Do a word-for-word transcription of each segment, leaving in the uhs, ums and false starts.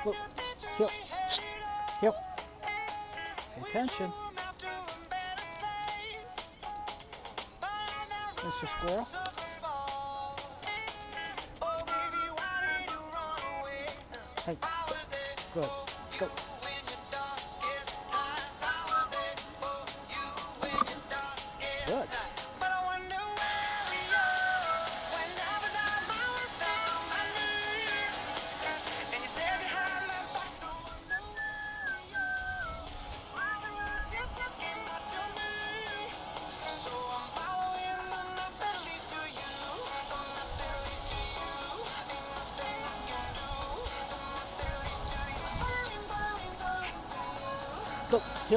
Look. Heel. Heel. Pay attention. Mister Squirrel. Hey. Good. Let's go. Good. Go. Heel.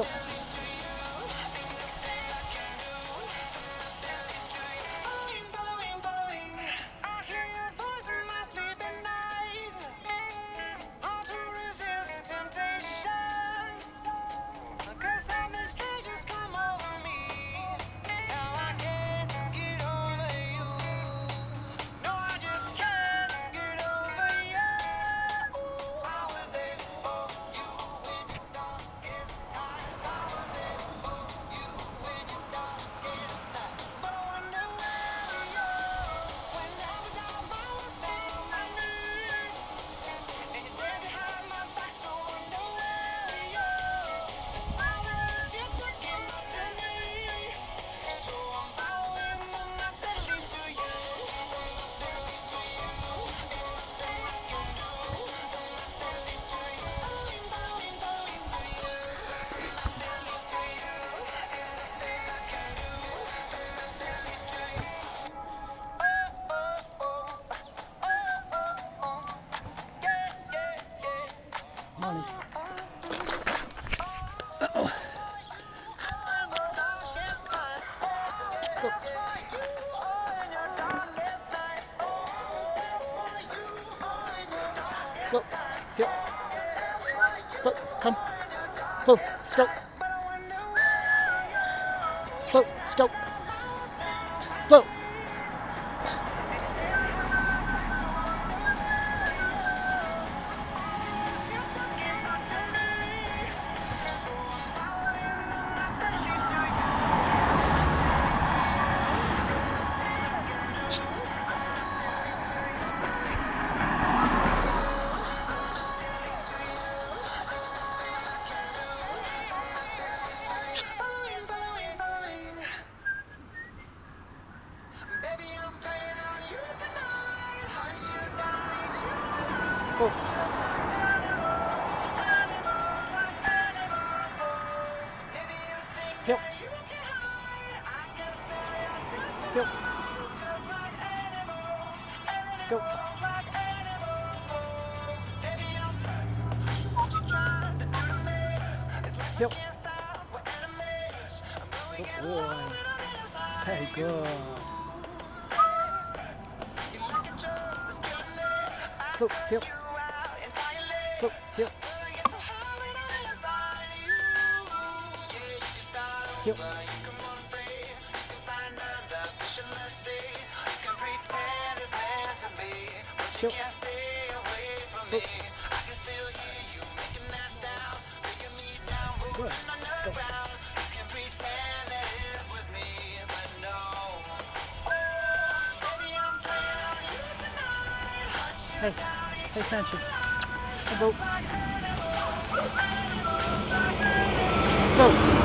Money. Uh-oh. Go. Go. Here. Go. Come. Go. Let's go. Go. Let's go. Go. Go. Heel. Heel. Go. Heel. Good boy. Very good. Go. Heel. Go. Heel. Heel. Heel. Go. Good. Go. Hey, pay attention. Go. Go.